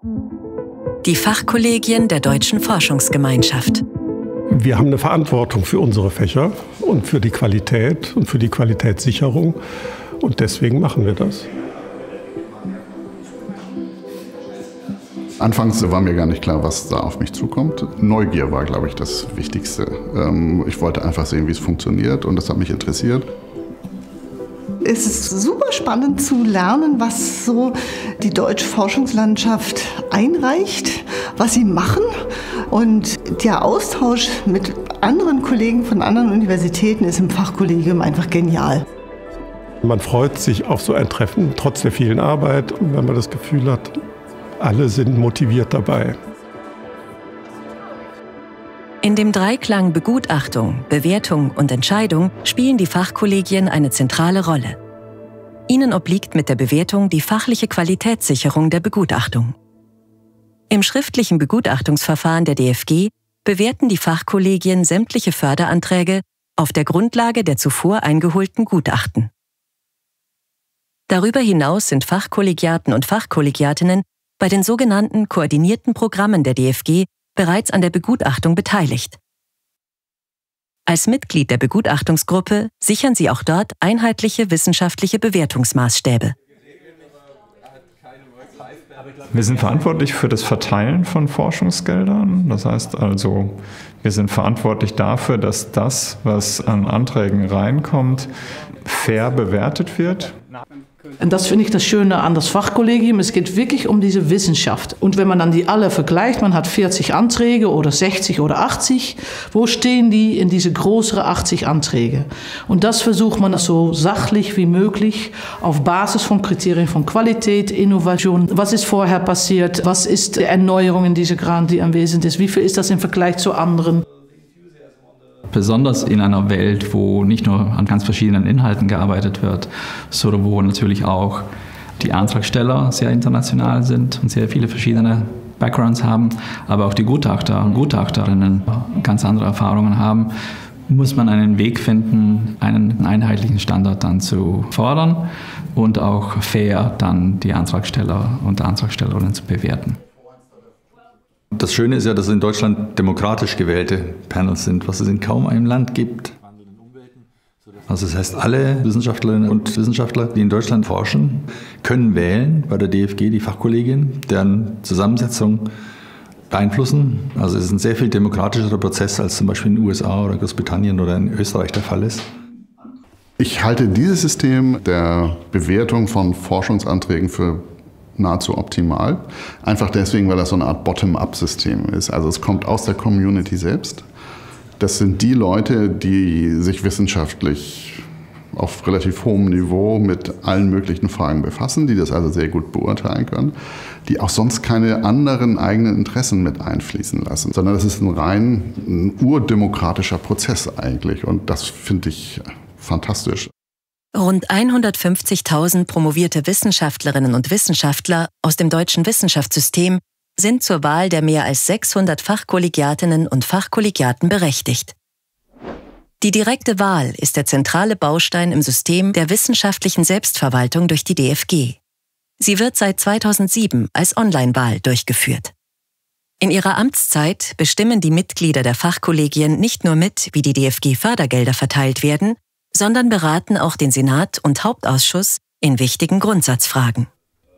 Die Fachkollegien der Deutschen Forschungsgemeinschaft. Wir haben eine Verantwortung für unsere Fächer und für die Qualität und für die Qualitätssicherung. Und deswegen machen wir das. Anfangs war mir gar nicht klar, was da auf mich zukommt. Neugier war, glaube ich, das Wichtigste. Ich wollte einfach sehen, wie es funktioniert, und das hat mich interessiert. Es ist super spannend zu lernen, was so die deutsche Forschungslandschaft einreicht, was sie machen. Und der Austausch mit anderen Kollegen von anderen Universitäten ist im Fachkollegium einfach genial. Man freut sich auf so ein Treffen, trotz der vielen Arbeit, und wenn man das Gefühl hat, alle sind motiviert dabei. In dem Dreiklang Begutachtung, Bewertung und Entscheidung spielen die Fachkollegien eine zentrale Rolle. Ihnen obliegt mit der Bewertung die fachliche Qualitätssicherung der Begutachtung. Im schriftlichen Begutachtungsverfahren der DFG bewerten die Fachkollegien sämtliche Förderanträge auf der Grundlage der zuvor eingeholten Gutachten. Darüber hinaus sind Fachkollegiaten und Fachkollegiatinnen bei den sogenannten koordinierten Programmen der DFG bereits an der Begutachtung beteiligt. Als Mitglied der Begutachtungsgruppe sichern sie auch dort einheitliche wissenschaftliche Bewertungsmaßstäbe. Wir sind verantwortlich für das Verteilen von Forschungsgeldern. Das heißt also, wir sind verantwortlich dafür, dass das, was an Anträgen reinkommt, fair bewertet wird. Und das finde ich das Schöne an das Fachkollegium. Es geht wirklich um diese Wissenschaft. Und wenn man dann die alle vergleicht, man hat 40 Anträge oder 60 oder 80, wo stehen die in diese größeren 80 Anträge? Und das versucht man so sachlich wie möglich auf Basis von Kriterien von Qualität, Innovation. Was ist vorher passiert? Was ist die Erneuerung in dieser Grant, die anwesend ist? Wie viel ist das im Vergleich zu anderen? Besonders in einer Welt, wo nicht nur an ganz verschiedenen Inhalten gearbeitet wird, sondern wo natürlich auch die Antragsteller sehr international sind und sehr viele verschiedene Backgrounds haben, aber auch die Gutachter und Gutachterinnen ganz andere Erfahrungen haben, muss man einen Weg finden, einen einheitlichen Standard dann zu fordern und auch fair dann die Antragsteller und Antragstellerinnen zu bewerten. Das Schöne ist ja, dass es in Deutschland demokratisch gewählte Panels sind, was es in kaum einem Land gibt. Also das heißt, alle Wissenschaftlerinnen und Wissenschaftler, die in Deutschland forschen, können wählen bei der DFG, die Fachkollegien, deren Zusammensetzung beeinflussen. Also es ist ein sehr viel demokratischerer Prozess, als zum Beispiel in den USA oder Großbritannien oder in Österreich der Fall ist. Ich halte dieses System der Bewertung von Forschungsanträgen für nahezu optimal. Einfach deswegen, weil das so eine Art Bottom-up-System ist. Also es kommt aus der Community selbst. Das sind die Leute, die sich wissenschaftlich auf relativ hohem Niveau mit allen möglichen Fragen befassen, die das also sehr gut beurteilen können, die auch sonst keine anderen eigenen Interessen mit einfließen lassen, sondern das ist ein urdemokratischer Prozess eigentlich, und das finde ich fantastisch. Rund 150.000 promovierte Wissenschaftlerinnen und Wissenschaftler aus dem deutschen Wissenschaftssystem sind zur Wahl der mehr als 600 Fachkollegiatinnen und Fachkollegiaten berechtigt. Die direkte Wahl ist der zentrale Baustein im System der wissenschaftlichen Selbstverwaltung durch die DFG. Sie wird seit 2007 als Online-Wahl durchgeführt. In ihrer Amtszeit bestimmen die Mitglieder der Fachkollegien nicht nur mit, wie die DFG-Fördergelder verteilt werden, sondern beraten auch den Senat und Hauptausschuss in wichtigen Grundsatzfragen.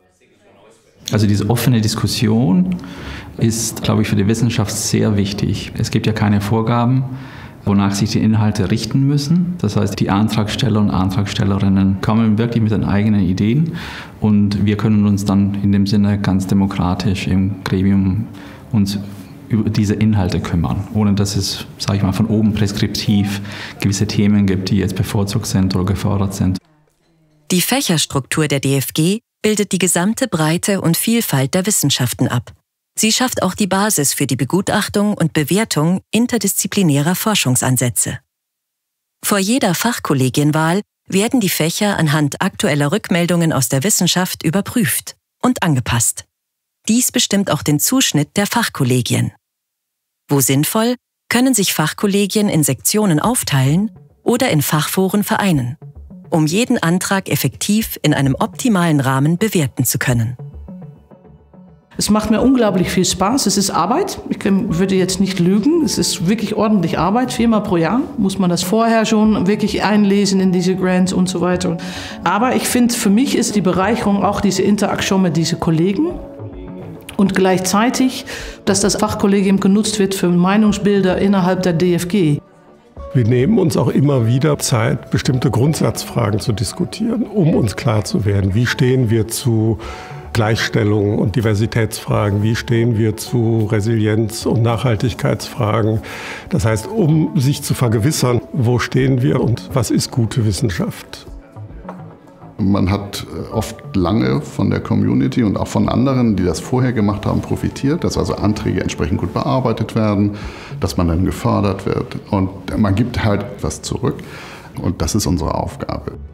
Also diese offene Diskussion ist, glaube ich, für die Wissenschaft sehr wichtig. Es gibt ja keine Vorgaben, wonach sich die Inhalte richten müssen. Das heißt, die Antragsteller und Antragstellerinnen kommen wirklich mit ihren eigenen Ideen, und wir können uns dann in dem Sinne ganz demokratisch im Gremium uns über diese Inhalte kümmern, ohne dass es, sage ich mal, von oben preskriptiv gewisse Themen gibt, die jetzt bevorzugt sind oder gefördert sind. Die Fächerstruktur der DFG bildet die gesamte Breite und Vielfalt der Wissenschaften ab. Sie schafft auch die Basis für die Begutachtung und Bewertung interdisziplinärer Forschungsansätze. Vor jeder Fachkollegienwahl werden die Fächer anhand aktueller Rückmeldungen aus der Wissenschaft überprüft und angepasst. Dies bestimmt auch den Zuschnitt der Fachkollegien. Wo sinnvoll, können sich Fachkollegien in Sektionen aufteilen oder in Fachforen vereinen, um jeden Antrag effektiv in einem optimalen Rahmen bewerten zu können. Es macht mir unglaublich viel Spaß. Es ist Arbeit. Ich würde jetzt nicht lügen. Es ist wirklich ordentlich Arbeit. 4-mal pro Jahr muss man das vorher schon wirklich einlesen in diese Grants und so weiter. Aber ich finde, für mich ist die Bereicherung auch diese Interaktion mit diesen Kollegen. Und gleichzeitig, dass das Fachkollegium genutzt wird für Meinungsbilder innerhalb der DFG. Wir nehmen uns auch immer wieder Zeit, bestimmte Grundsatzfragen zu diskutieren, um uns klar zu werden, wie stehen wir zu Gleichstellung und Diversitätsfragen, wie stehen wir zu Resilienz- und Nachhaltigkeitsfragen. Das heißt, um sich zu vergewissern, wo stehen wir und was ist gute Wissenschaft. Man hat oft lange von der Community und auch von anderen, die das vorher gemacht haben, profitiert, dass also Anträge entsprechend gut bearbeitet werden, dass man dann gefördert wird und man gibt halt etwas zurück und das ist unsere Aufgabe.